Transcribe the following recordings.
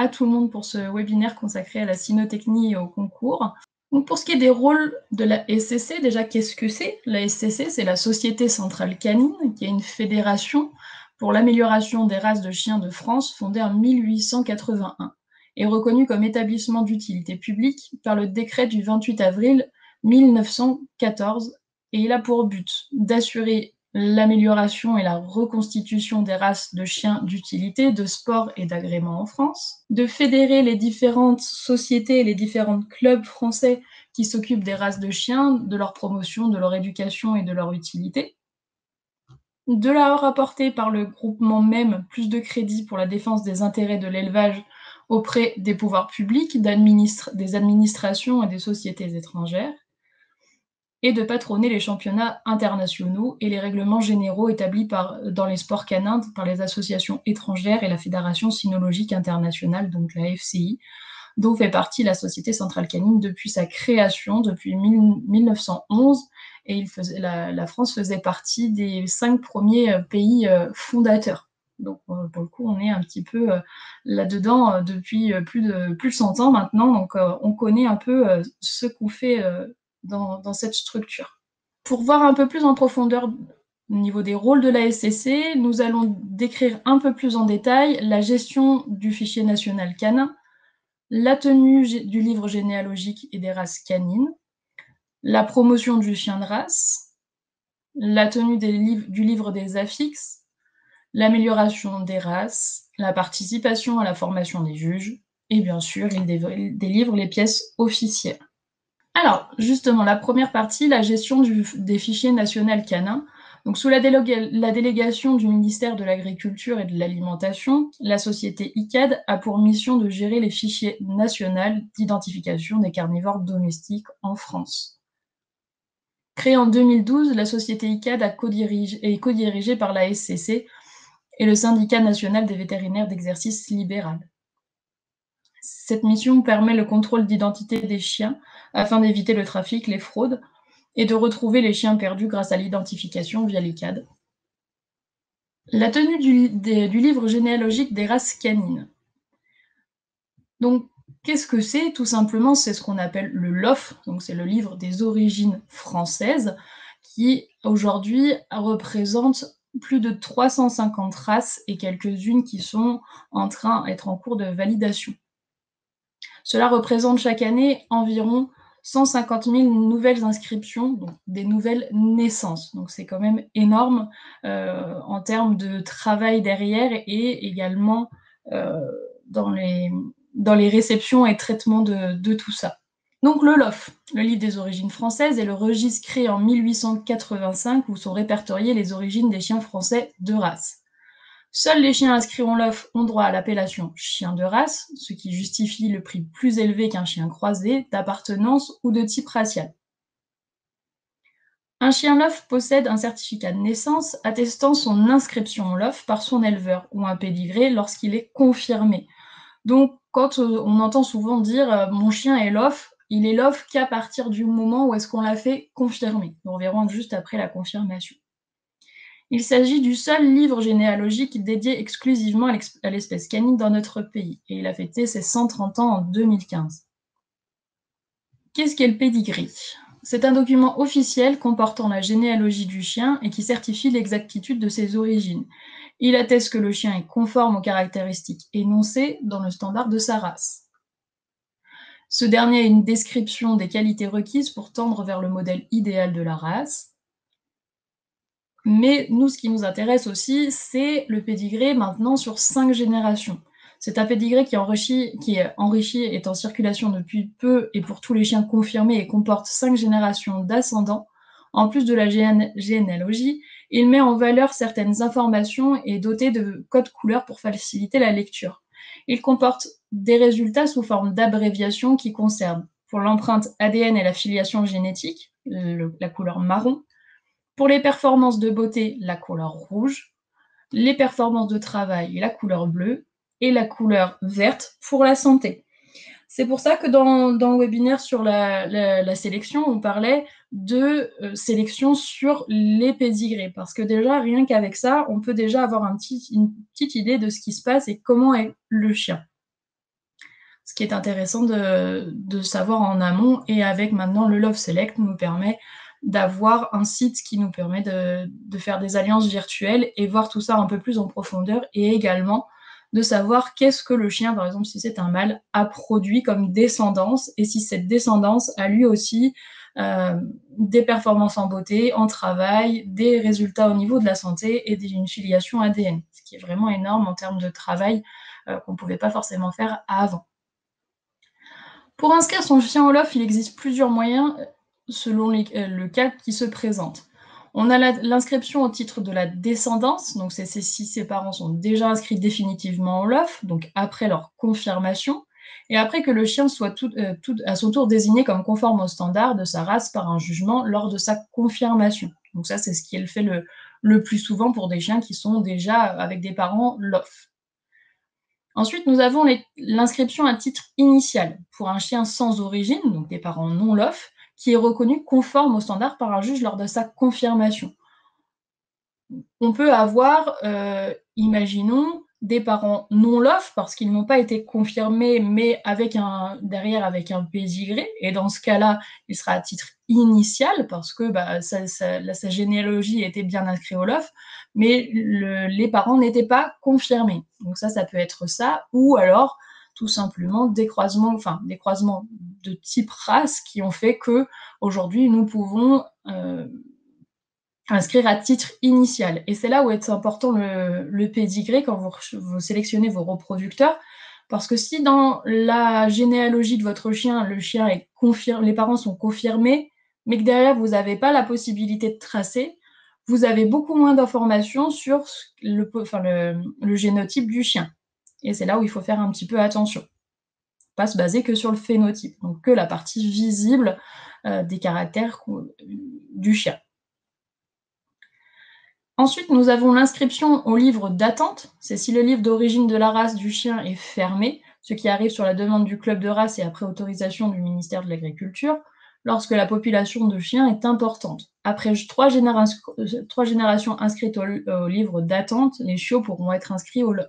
à tout le monde pour ce webinaire consacré à la cynotechnie et au concours. Donc pour ce qui est des rôles de la SCC, déjà qu'est-ce que c'est? La SCC, c'est la Société Centrale Canine, qui est une fédération pour l'amélioration des races de chiens de France, fondée en 1881, et reconnue comme établissement d'utilité publique par le décret du 28 avril 1914, et il a pour but d'assurer l'amélioration et la reconstitution des races de chiens d'utilité, de sport et d'agrément en France, de fédérer les différentes sociétés et les différents clubs français qui s'occupent des races de chiens, de leur promotion, de leur éducation et de leur utilité, de leur apporter par le groupement même plus de crédits pour la défense des intérêts de l'élevage auprès des pouvoirs publics, des administrations et des sociétés étrangères, et de patronner les championnats internationaux et les règlements généraux établis dans les sports canins par les associations étrangères et la Fédération cynologique internationale, donc la FCI, dont fait partie la Société Centrale Canine depuis sa création, depuis 1911, et la France faisait partie des 5 premiers pays fondateurs. Donc pour le coup, on est un petit peu là-dedans depuis plus de 100 ans maintenant, donc on connaît un peu ce qu'on fait dans cette structure. Pour voir un peu plus en profondeur au niveau des rôles de la SCC, nous allons décrire un peu plus en détail la gestion du fichier national canin, la tenue du livre généalogique et des races canines, la promotion du chien de race, la tenue du livre des affixes, l'amélioration des races, la participation à la formation des juges, et bien sûr, il délivre les pièces officielles. Alors, justement, la première partie, la gestion des fichiers nationaux canins. Donc, sous la délégation du ministère de l'Agriculture et de l'Alimentation, la société ICAD a pour mission de gérer les fichiers nationaux d'identification des carnivores domestiques en France. Créée en 2012, la société ICAD est codirigée par la SCC et le Syndicat national des vétérinaires d'exercice libéral. Cette mission permet le contrôle d'identité des chiens afin d'éviter le trafic, les fraudes, et de retrouver les chiens perdus grâce à l'identification via l'ICAD. La tenue du livre généalogique des races canines. Donc, qu'est-ce que c'est? Tout simplement, c'est ce qu'on appelle le LOF, donc c'est le livre des origines françaises, qui aujourd'hui représente plus de 350 races et quelques-unes qui sont être en cours de validation. Cela représente chaque année environ 150 000 nouvelles inscriptions, donc des nouvelles naissances. Donc c'est quand même énorme en termes de travail derrière et également dans les réceptions et traitements de tout ça. Donc le LOF, le livre des origines françaises, est le registre créé en 1885 où sont répertoriées les origines des chiens français de race. Seuls les chiens inscrits en LOF ont droit à l'appellation chien de race, ce qui justifie le prix plus élevé qu'un chien croisé, d'appartenance ou de type racial. Un chien LOF possède un certificat de naissance attestant son inscription en LOF par son éleveur ou un pédigré lorsqu'il est confirmé. Donc, quand on entend souvent dire « mon chien est LOF », il est LOF qu'à partir du moment où est-ce qu'on l'a fait confirmer. On verra juste après la confirmation. Il s'agit du seul livre généalogique dédié exclusivement à l'espèce canine dans notre pays, et il a fêté ses 130 ans en 2015. Qu'est-ce qu'est le pedigree? C'est un document officiel comportant la généalogie du chien et qui certifie l'exactitude de ses origines. Il atteste que le chien est conforme aux caractéristiques énoncées dans le standard de sa race. Ce dernier a une description des qualités requises pour tendre vers le modèle idéal de la race. Mais nous, ce qui nous intéresse aussi, c'est le pédigré maintenant sur 5 générations. C'est un pédigré qui est enrichi, est en circulation depuis peu et pour tous les chiens confirmés et comporte 5 générations d'ascendants. En plus de la généalogie, il met en valeur certaines informations et est doté de codes couleurs pour faciliter la lecture. Il comporte des résultats sous forme d'abréviations qui concernent pour l'empreinte ADN et la filiation génétique, la couleur marron, pour les performances de beauté, la couleur rouge, les performances de travail, la couleur bleue, et la couleur verte pour la santé. C'est pour ça que dans le webinaire sur la sélection, on parlait de sélection sur les pédigrés, parce que déjà, rien qu'avec ça, on peut déjà avoir une petite idée de ce qui se passe et comment est le chien. ce qui est intéressant de savoir en amont et avec maintenant le Love Select nous permet d'avoir un site qui nous permet de faire des alliances virtuelles et voir tout ça un peu plus en profondeur et également de savoir qu'est-ce que le chien, par exemple si c'est un mâle, a produit comme descendance et si cette descendance a lui aussi des performances en beauté, en travail, des résultats au niveau de la santé et d'une filiation ADN, ce qui est vraiment énorme en termes de travail qu'on ne pouvait pas forcément faire avant. Pour inscrire son chien au LOF, il existe plusieurs moyens selon le cas qui se présente. On a l'inscription au titre de la descendance, donc c'est si ses parents sont déjà inscrits définitivement au LOF, donc après leur confirmation, et après que le chien soit à son tour désigné comme conforme aux standards de sa race par un jugement lors de sa confirmation. Donc ça, c'est ce qui est fait le plus souvent pour des chiens qui sont déjà avec des parents LOF. Ensuite, nous avons l'inscription à titre initial pour un chien sans origine, donc des parents non LOF, qui est reconnu conforme aux standards par un juge lors de sa confirmation. On peut avoir, imaginons, des parents non LOF parce qu'ils n'ont pas été confirmés, mais derrière avec un pédigré, et dans ce cas-là, il sera à titre initial parce que sa généalogie était bien inscrite au LOF, mais les parents n'étaient pas confirmés. Donc ça peut être ça, ou alors tout simplement des croisements de type race qui ont fait que aujourd'hui nous pouvons inscrire à titre initial. Et c'est là où est important le pédigré quand vous sélectionnez vos reproducteurs, parce que si dans la généalogie de votre chien, le chien est les parents sont confirmés, mais que derrière vous n'avez pas la possibilité de tracer, vous avez beaucoup moins d'informations sur le génotype du chien. Et c'est là où il faut faire un petit peu attention. Pas se baser que sur le phénotype, donc que la partie visible des caractères du chien. Ensuite, nous avons l'inscription au livre d'attente. C'est si le livre d'origine de la race du chien est fermé, ce qui arrive sur la demande du club de race et après autorisation du ministère de l'Agriculture, lorsque la population de chiens est importante. Après 3 générations inscrites au livre d'attente, les chiots pourront être inscrits au LOF.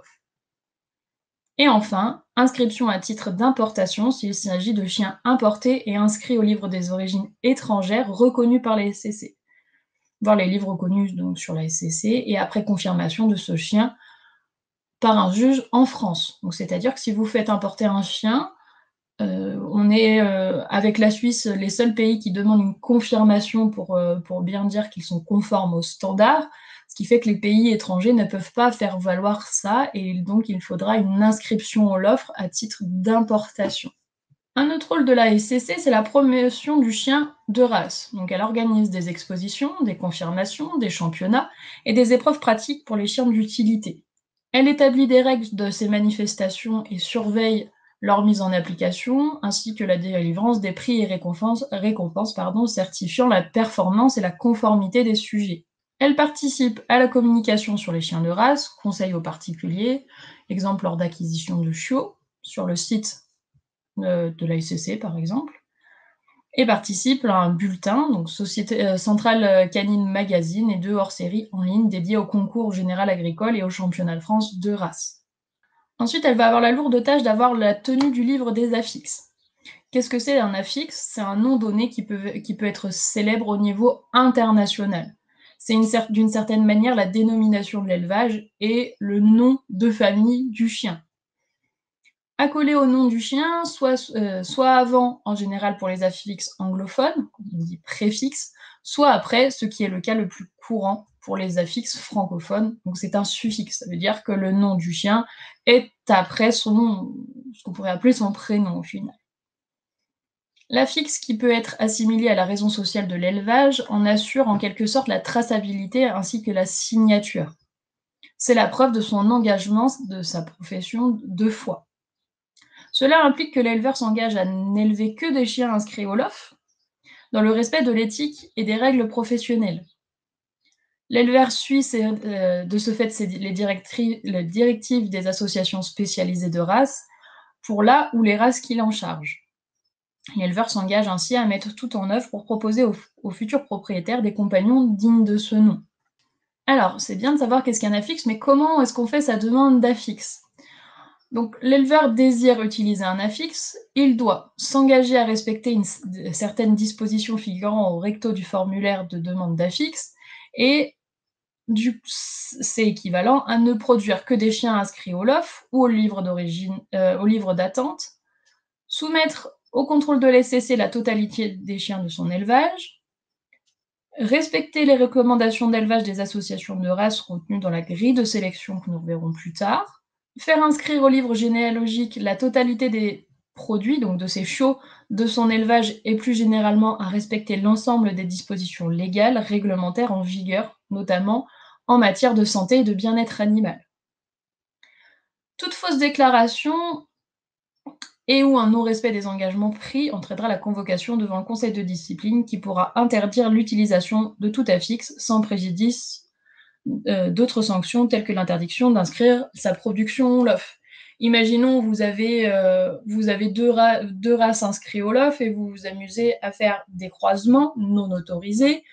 Et enfin, inscription à titre d'importation s'il s'agit de chiens importés et inscrits au livre des origines étrangères reconnus par les SCC. Voir les livres reconnus donc, sur la SCC, et après confirmation de ce chien par un juge en France. Donc, c'est-à-dire que si vous faites importer un chien, on est avec la Suisse les seuls pays qui demandent une confirmation pour bien dire qu'ils sont conformes aux standards, ce qui fait que les pays étrangers ne peuvent pas faire valoir ça, et donc il faudra une inscription au LOF à titre d'importation. Un autre rôle de la SCC, c'est la promotion du chien de race. Donc elle organise des expositions, des confirmations, des championnats et des épreuves pratiques pour les chiens d'utilité. Elle établit des règles de ces manifestations et surveille leur mise en application, ainsi que la délivrance des prix et récompenses certifiant la performance et la conformité des sujets. Elle participe à la communication sur les chiens de race, conseille aux particuliers, exemple lors d'acquisition de chiots, sur le site de la SCC par exemple, et participe à un bulletin, donc Centrale Canine Magazine, et 2 hors-série en ligne dédiés au concours général agricole et au championnat de France de race. Ensuite, elle va avoir la lourde tâche d'avoir la tenue du livre des affixes. Qu'est-ce que c'est un affixe? C'est un nom donné qui peut être célèbre au niveau international. C'est d'une certaine manière la dénomination de l'élevage et le nom de famille du chien. Accolé au nom du chien, soit avant, en général pour les affixes anglophones, on dit préfixe, soit après, ce qui est le cas le plus courant pour les affixes francophones, donc c'est un suffixe, ça veut dire que le nom du chien est après son nom, ce qu'on pourrait appeler son prénom au final. L'affixe qui peut être assimilé à la raison sociale de l'élevage en assure en quelque sorte la traçabilité ainsi que la signature. C'est la preuve de son engagement de sa profession de foi. Cela implique que l'éleveur s'engage à n'élever que des chiens inscrits au LOF, dans le respect de l'éthique et des règles professionnelles. L'éleveur suit de ce fait les directives des associations spécialisées de races pour la ou les races qu'il en charge. L'éleveur s'engage ainsi à mettre tout en œuvre pour proposer aux futurs propriétaires des compagnons dignes de ce nom. Alors, c'est bien de savoir qu'est-ce qu'un affixe, mais comment est-ce qu'on fait sa demande d'affixe ? Donc, l'éleveur désire utiliser un affixe, il doit s'engager à respecter certaines dispositions figurant au recto du formulaire de demande d'affixe, et c'est équivalent à ne produire que des chiens inscrits au LOF ou au livre d'origine, au livre d'attente, soumettre au contrôle de l'SCC la totalité des chiens de son élevage, respecter les recommandations d'élevage des associations de races retenues dans la grille de sélection que nous reverrons plus tard, faire inscrire au livre généalogique la totalité des produits, donc de ses chiots, de son élevage, et plus généralement à respecter l'ensemble des dispositions légales, réglementaires en vigueur, notamment en matière de santé et de bien-être animal. Toute fausse déclaration et ou un non-respect des engagements pris entraînera la convocation devant un conseil de discipline qui pourra interdire l'utilisation de tout affixe sans préjudice d'autres sanctions telles que l'interdiction d'inscrire sa production au LOF. Imaginons vous avez deux races inscrites au LOF et vous vous amusez à faire des croisements non autorisés.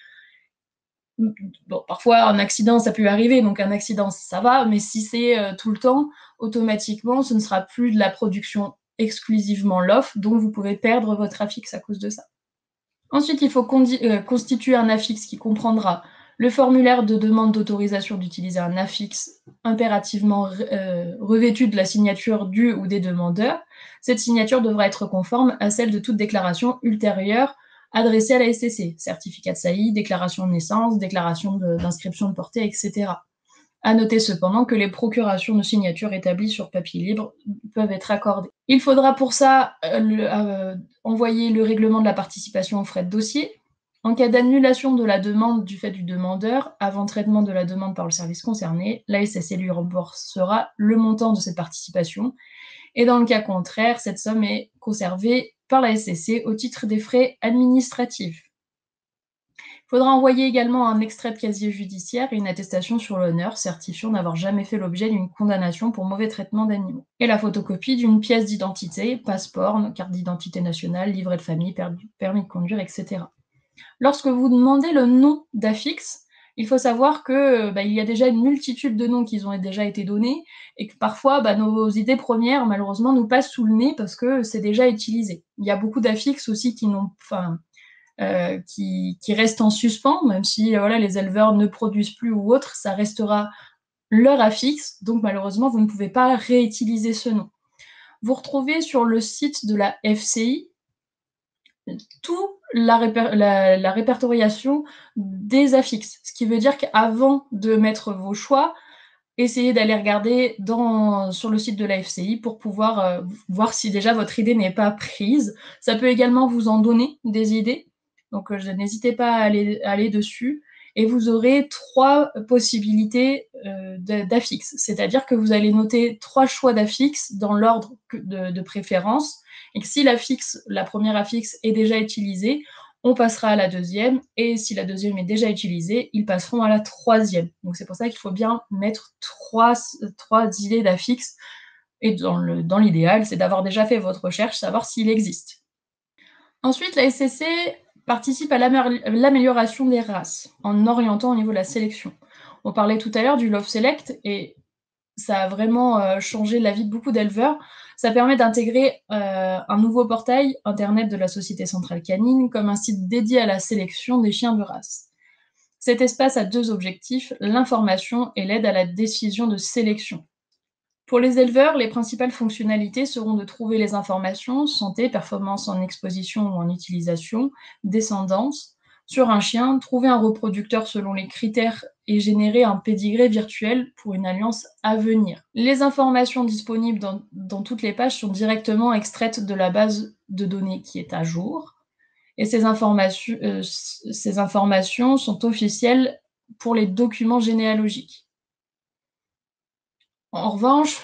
Bon, parfois un accident ça peut arriver, donc un accident ça va, mais si c'est tout le temps, automatiquement ce ne sera plus de la production exclusivement LOF, donc vous pouvez perdre votre affixe à cause de ça. Ensuite, il faut constituer un affixe qui comprendra le formulaire de demande d'autorisation d'utiliser un affixe impérativement revêtu de la signature du ou des demandeurs. Cette signature devra être conforme à celle de toute déclaration ultérieure adressée à la SCC, certificat de saillie, déclaration de naissance, déclaration d'inscription de portée, etc. À noter cependant que les procurations de signature établies sur papier libre peuvent être accordées. Il faudra pour ça envoyer le règlement de la participation aux frais de dossier. En cas d'annulation de la demande du fait du demandeur, avant traitement de la demande par le service concerné, la SCC lui remboursera le montant de cette participation. Et dans le cas contraire, cette somme est conservée par la SCC au titre des frais administratifs. Il faudra envoyer également un extrait de casier judiciaire et une attestation sur l'honneur certifiant n'avoir jamais fait l'objet d'une condamnation pour mauvais traitement d'animaux. Et la photocopie d'une pièce d'identité, passeport, carte d'identité nationale, livret de famille, permis de conduire, etc. Lorsque vous demandez le nom d'affixe, il faut savoir que il y a déjà une multitude de noms qui ont déjà été donnés et que parfois nos idées premières malheureusement nous passent sous le nez parce que c'est déjà utilisé. Il y a beaucoup d'affixes aussi qui restent en suspens, même si les éleveurs ne produisent plus ou autre, ça restera leur affixe, donc malheureusement vous ne pouvez pas réutiliser ce nom. Vous retrouvez sur le site de la FCI toute la répertoriation des affixes, ce qui veut dire qu'avant de mettre vos choix, essayez d'aller regarder sur le site de la FCI pour pouvoir voir si déjà votre idée n'est pas prise. Ça peut également vous en donner des idées, donc n'hésitez pas à aller dessus. Et vous aurez 3 possibilités d'affixes, c'est-à-dire que vous allez noter 3 choix d'affixes dans l'ordre de préférence, et que si la première affixe est déjà utilisée, on passera à la deuxième, et si la deuxième est déjà utilisée, ils passeront à la troisième. Donc c'est pour ça qu'il faut bien mettre 3 idées d'affixes, et dans l'idéal, c'est d'avoir déjà fait votre recherche, savoir s'il existe. Ensuite, la SCC participe à l'amélioration des races, en orientant au niveau de la sélection. On parlait tout à l'heure du Love Select, et ça a vraiment changé la vie de beaucoup d'éleveurs. Ça permet d'intégrer un nouveau portail internet de la Société Centrale Canine comme un site dédié à la sélection des chiens de race. Cet espace a 2 objectifs, l'information et l'aide à la décision de sélection. Pour les éleveurs, les principales fonctionnalités seront de trouver les informations, santé, performance en exposition ou en utilisation, descendance, sur un chien, trouver un reproducteur selon les critères et générer un pédigré virtuel pour une alliance à venir. Les informations disponibles dans toutes les pages sont directement extraites de la base de données qui est à jour. Et ces informations sont officielles pour les documents généalogiques. En revanche,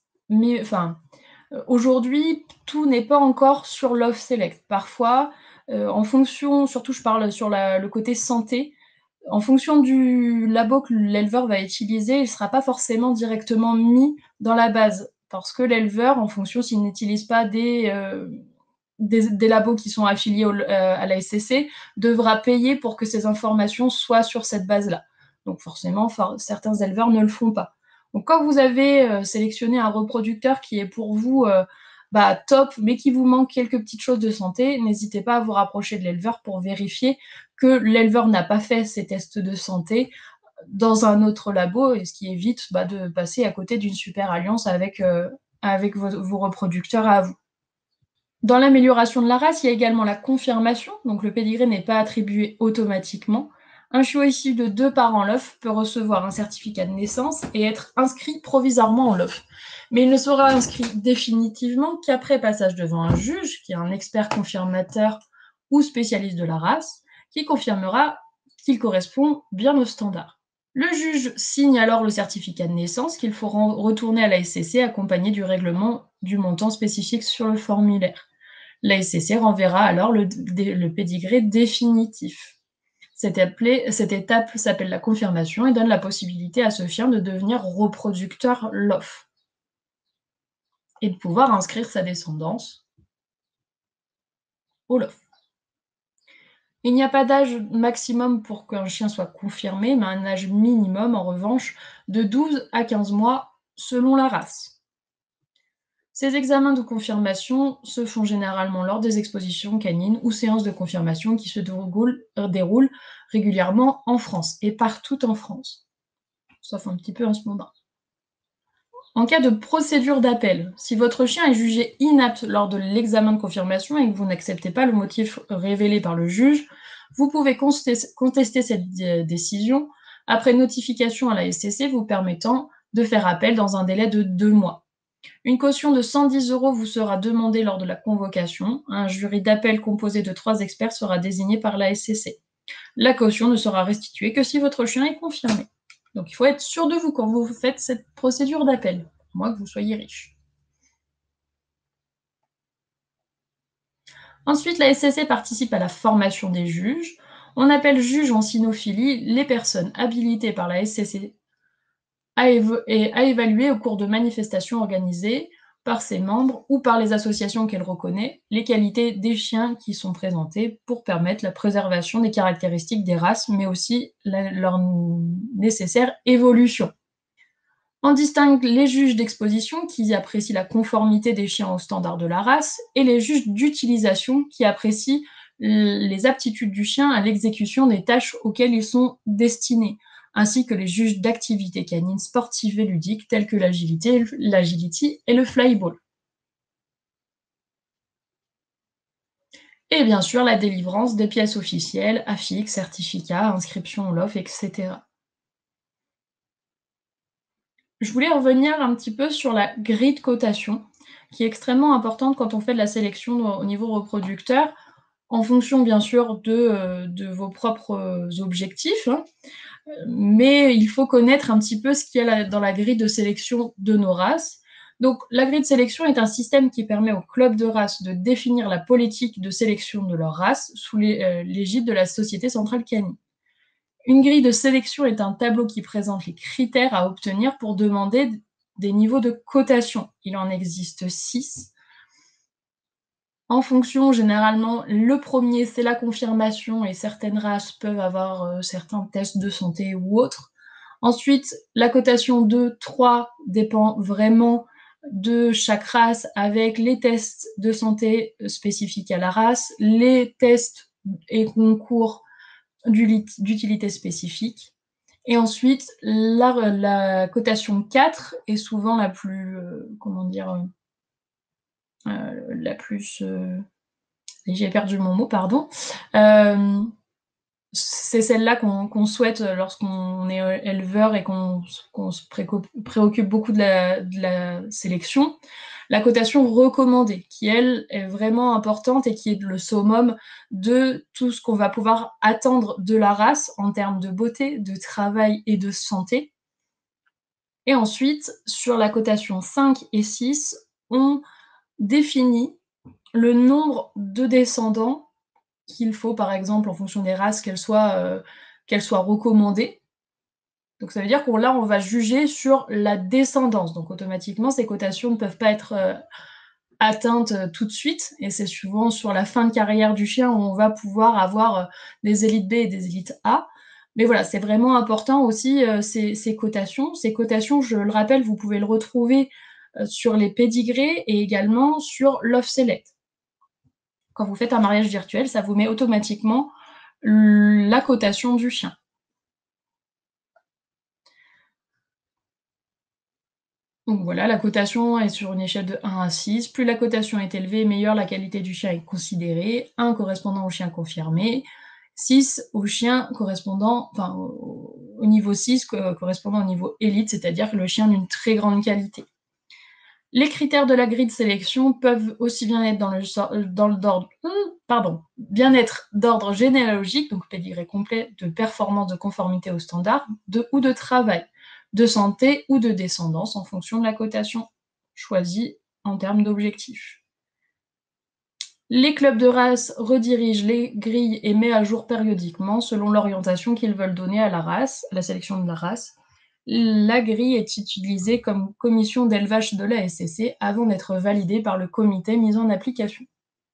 aujourd'hui, tout n'est pas encore sur Love Select. Parfois, en fonction, surtout je parle sur le côté santé, en fonction du labo que l'éleveur va utiliser, il ne sera pas forcément directement mis dans la base. Parce que l'éleveur, en fonction s'il n'utilise pas des labos qui sont affiliés à la SCC, devra payer pour que ces informations soient sur cette base-là. Donc forcément, certains éleveurs ne le font pas. Donc quand vous avez, sélectionné un reproducteur qui est pour vous, top, mais qui vous manque quelques petites choses de santé, n'hésitez pas à vous rapprocher de l'éleveur pour vérifier que l'éleveur n'a pas fait ces tests de santé dans un autre labo, et ce qui évite, de passer à côté d'une super alliance avec vos reproducteurs à vous. Dans l'amélioration de la race, il y a également la confirmation, donc le pédigré n'est pas attribué automatiquement. Un chiot issu de 2 parents LOF peut recevoir un certificat de naissance et être inscrit provisoirement en LOF. Mais il ne sera inscrit définitivement qu'après passage devant un juge, qui est un expert confirmateur ou spécialiste de la race, qui confirmera qu'il correspond bien aux standards. Le juge signe alors le certificat de naissance qu'il faut retourner à la SCC accompagné du règlement du montant spécifique sur le formulaire. La SCC renverra alors le pédigré définitif. Cette étape s'appelle la confirmation et donne la possibilité à ce chien de devenir reproducteur LOF et de pouvoir inscrire sa descendance au LOF. Il n'y a pas d'âge maximum pour qu'un chien soit confirmé, mais un âge minimum, en revanche, de 12 à 15 mois selon la race. Ces examens de confirmation se font généralement lors des expositions canines ou séances de confirmation qui se déroulent régulièrement en France et partout en France, sauf un petit peu en ce moment. En cas de procédure d'appel, si votre chien est jugé inapte lors de l'examen de confirmation et que vous n'acceptez pas le motif révélé par le juge, vous pouvez contester cette décision après notification à la SCC vous permettant de faire appel dans un délai de 2 mois. Une caution de 110 € vous sera demandée lors de la convocation. Un jury d'appel composé de 3 experts sera désigné par la SCC. La caution ne sera restituée que si votre chien est confirmé. Donc il faut être sûr de vous quand vous faites cette procédure d'appel, à moins que vous soyez riche. Ensuite, la SCC participe à la formation des juges. On appelle juges en cynophilie les personnes habilitées par la SCC à évaluer au cours de manifestations organisées par ses membres ou par les associations qu'elle reconnaît les qualités des chiens qui sont présentés pour permettre la préservation des caractéristiques des races, mais aussi leur nécessaire évolution. On distingue les juges d'exposition qui apprécient la conformité des chiens aux standards de la race et les juges d'utilisation qui apprécient les aptitudes du chien à l'exécution des tâches auxquelles ils sont destinés, ainsi que les juges d'activité canine sportive et ludique tels que l'agility et le flyball. Et bien sûr, la délivrance des pièces officielles, affixes, certificats, inscriptions au LOF, etc. Je voulais revenir un petit peu sur la grille de cotation, qui est extrêmement importante quand on fait de la sélection au niveau reproducteur, en fonction bien sûr de vos propres objectifs, hein. Mais il faut connaître un petit peu ce qu'il y a dans la grille de sélection de nos races. Donc la grille de sélection est un système qui permet aux clubs de races de définir la politique de sélection de leur race sous l'égide de la Société centrale canine. Une grille de sélection est un tableau qui présente les critères à obtenir pour demander des niveaux de cotation. Il en existe 6. En fonction, généralement, le premier, c'est la confirmation et certaines races peuvent avoir certains tests de santé ou autres. Ensuite, la cotation 2, 3 dépend vraiment de chaque race avec les tests de santé spécifiques à la race, les tests et concours d'utilité spécifique. Et ensuite, la cotation 4 est souvent la plus, la plus, j'ai perdu mon mot, pardon. C'est celle-là qu'on souhaite lorsqu'on est éleveur et qu'on se préoccupe beaucoup de la sélection. La cotation recommandée, qui elle, est vraiment importante et qui est le summum de tout ce qu'on va pouvoir attendre de la race en termes de beauté, de travail et de santé. Et ensuite, sur la cotation 5 et 6, on définit le nombre de descendants qu'il faut, par exemple, en fonction des races, qu'elles soient recommandées. Donc ça veut dire qu'on là, on va juger sur la descendance. Donc automatiquement, ces cotations ne peuvent pas être atteintes tout de suite. Et c'est souvent sur la fin de carrière du chien où on va pouvoir avoir des élites B et des élites A. Mais voilà, c'est vraiment important aussi, ces cotations. Ces cotations, je le rappelle, vous pouvez le retrouver, sur les pédigrés et également sur Love Select. Quand vous faites un mariage virtuel, ça vous met automatiquement la cotation du chien. Donc voilà, la cotation est sur une échelle de 1 à 6. Plus la cotation est élevée, meilleure la qualité du chien est considérée. 1 correspondant au chien confirmé, 6 au chien correspondant, enfin au niveau 6 correspondant au niveau élite, c'est-à-dire que le chien d'une très grande qualité. Les critères de la grille de sélection peuvent aussi bien être bien être d'ordre généalogique, donc pédigré complet, de performance, de conformité aux standards, ou de travail, de santé ou de descendance en fonction de la cotation choisie en termes d'objectifs. Les clubs de race redirigent les grilles et mettent à jour périodiquement selon l'orientation qu'ils veulent donner à la race, à la sélection de la race. La grille est utilisée comme commission d'élevage de la SCC avant d'être validée par le comité mis en application.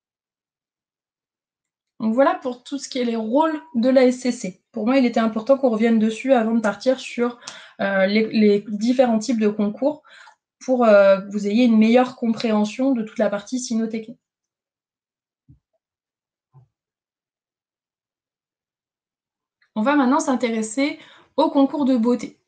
Donc voilà pour tout ce qui est les rôles de la SCC. Pour moi, il était important qu'on revienne dessus avant de partir sur les différents types de concours pour que vous ayez une meilleure compréhension de toute la partie cynotechnique. On va maintenant s'intéresser au concours de beauté.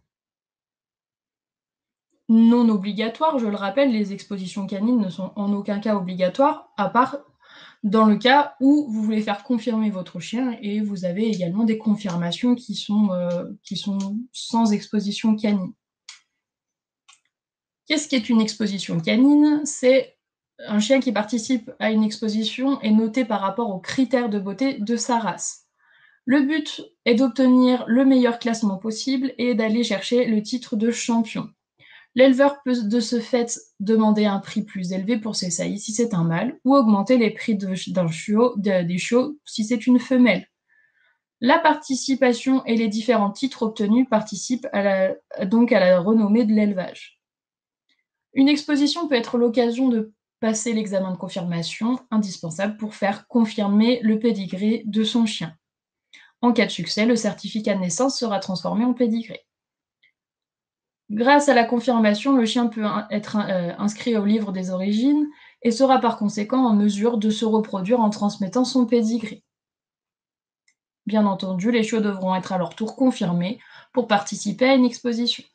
Non obligatoire, je le rappelle, les expositions canines ne sont en aucun cas obligatoires, à part dans le cas où vous voulez faire confirmer votre chien et vous avez également des confirmations qui sont sans exposition canine. Qu'est-ce qu'est une exposition canine? C'est un chien qui participe à une exposition et noté par rapport aux critères de beauté de sa race. Le but est d'obtenir le meilleur classement possible et d'aller chercher le titre de champion. L'éleveur peut de ce fait demander un prix plus élevé pour ses saillies si c'est un mâle, ou augmenter les prix des chiots si c'est une femelle. La participation et les différents titres obtenus participent donc à la renommée de l'élevage. Une exposition peut être l'occasion de passer l'examen de confirmation, indispensable pour faire confirmer le pédigré de son chien. En cas de succès, le certificat de naissance sera transformé en pédigré. Grâce à la confirmation, le chien peut être inscrit au livre des origines et sera par conséquent en mesure de se reproduire en transmettant son pédigré. Bien entendu, les chiots devront être à leur tour confirmés pour participer à une exposition.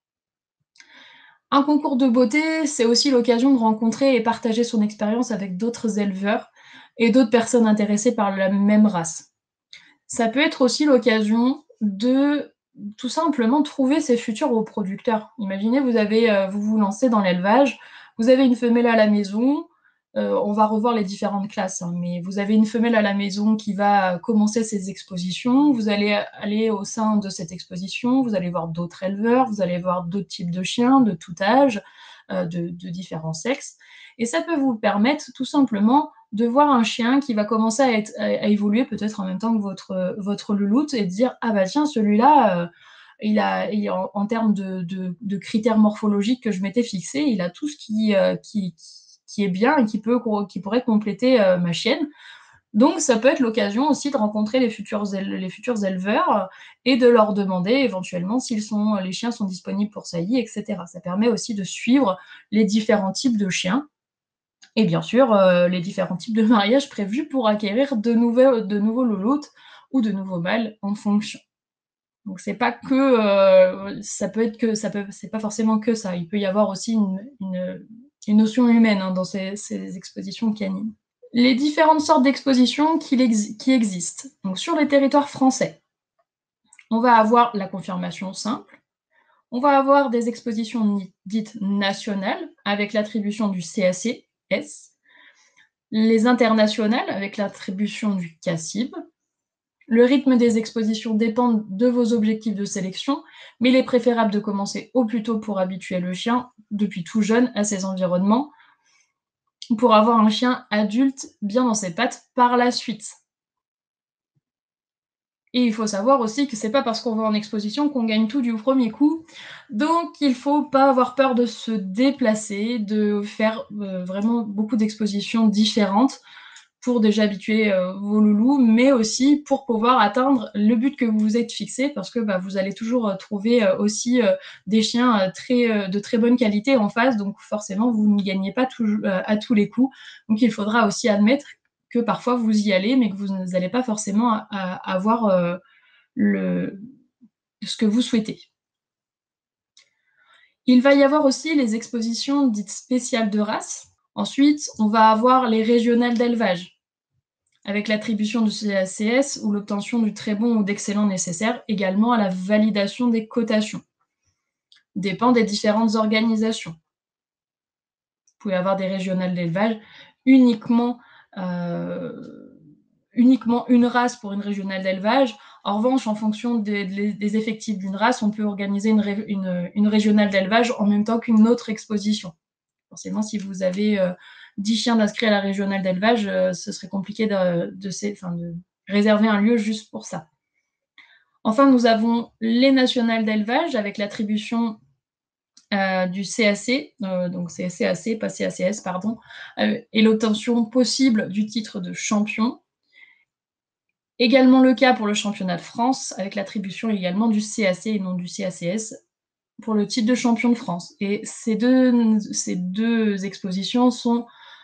Un concours de beauté, c'est aussi l'occasion de rencontrer et partager son expérience avec d'autres éleveurs et d'autres personnes intéressées par la même race. Ça peut être aussi l'occasion de tout simplement trouver ses futurs reproducteurs. Imaginez, vous vous lancez dans l'élevage, vous avez une femelle à la maison, on va revoir les différentes classes, hein, mais vous avez une femelle à la maison qui va commencer ses expositions, vous allez aller au sein de cette exposition, vous allez voir d'autres éleveurs, vous allez voir d'autres types de chiens, de tout âge, de différents sexes, et ça peut vous permettre tout simplement de voir un chien qui va commencer à évoluer peut-être en même temps que votre louloute et de dire « Ah bah tiens, celui-là, en termes de critères morphologiques que je m'étais fixés, il a tout ce qui est bien et qui pourrait compléter ma chienne. » Donc ça peut être l'occasion aussi de rencontrer les futurs éleveurs et de leur demander éventuellement si les chiens sont disponibles pour saillie, etc. Ça permet aussi de suivre les différents types de chiens et bien sûr, les différents types de mariages prévus pour acquérir de nouveaux louloutes ou de nouveaux mâles en fonction. Donc c'est pas que, c'est pas forcément que ça. Il peut y avoir aussi une notion humaine, hein, dans ces expositions canines. Les différentes sortes d'expositions qui existent. Donc sur les territoires français, on va avoir la confirmation simple, on va avoir des expositions dites nationales avec l'attribution du CAC-S, les internationales avec l'attribution du CACIB. Le rythme des expositions dépend de vos objectifs de sélection, mais il est préférable de commencer au plus tôt pour habituer le chien, depuis tout jeune, à ces environnements, pour avoir un chien adulte bien dans ses pattes par la suite. Et il faut savoir aussi que c'est pas parce qu'on va en exposition qu'on gagne tout du premier coup. Donc il faut pas avoir peur de se déplacer, de faire vraiment beaucoup d'expositions différentes pour déjà habituer vos loulous, mais aussi pour pouvoir atteindre le but que vous vous êtes fixé, parce que vous allez toujours trouver aussi des chiens de très bonne qualité en face, donc forcément vous ne gagnez pas à tous les coups. Donc il faudra aussi admettre que parfois vous y allez, mais que vous n'allez pas forcément avoir ce que vous souhaitez. Il va y avoir aussi les expositions dites spéciales de race. Ensuite, on va avoir les régionales d'élevage, avec l'attribution du CACS ou l'obtention du très bon ou d'excellent nécessaire, également à la validation des cotations. Dépend des différentes organisations. Vous pouvez avoir des régionales d'élevage uniquement une race pour une régionale d'élevage. En revanche, en fonction des effectifs d'une race, on peut organiser une régionale d'élevage en même temps qu'une autre exposition. Forcément, si vous avez 10 chiens d'inscrits à la régionale d'élevage, ce serait compliqué de réserver un lieu juste pour ça. Enfin, nous avons les nationales d'élevage avec l'attribution du CAC, donc c'est CAC, pas CACS, pardon, et l'obtention possible du titre de champion. Également le cas pour le championnat de France, avec l'attribution également du CAC et non du CACS pour le titre de champion de France. Et ces deux expositions sont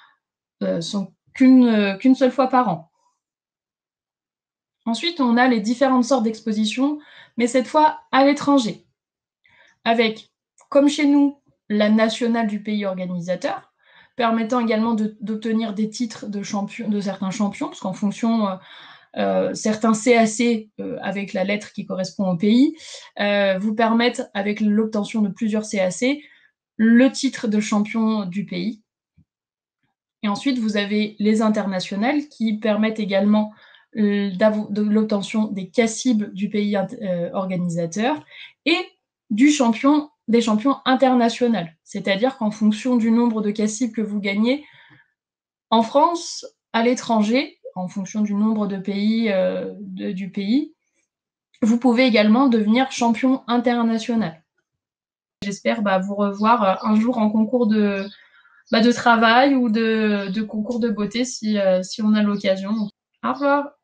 qu'une seule fois par an. Ensuite, on a les différentes sortes d'expositions, mais cette fois à l'étranger, avec, comme chez nous, la nationale du pays organisateur, permettant également d'obtenir des titres de certains champions, parce qu'en fonction certains CAC avec la lettre qui correspond au pays vous permettent, avec l'obtention de plusieurs CAC, le titre de champion du pays. Et ensuite, vous avez les internationales qui permettent également de l'obtention des CACIB du pays organisateur et des champions internationaux. C'est-à-dire qu'en fonction du nombre de CACIB que vous gagnez en France, à l'étranger, en fonction du nombre de pays du pays, vous pouvez également devenir champion international. J'espère vous revoir un jour en concours de travail ou de concours de beauté si on a l'occasion. Au revoir.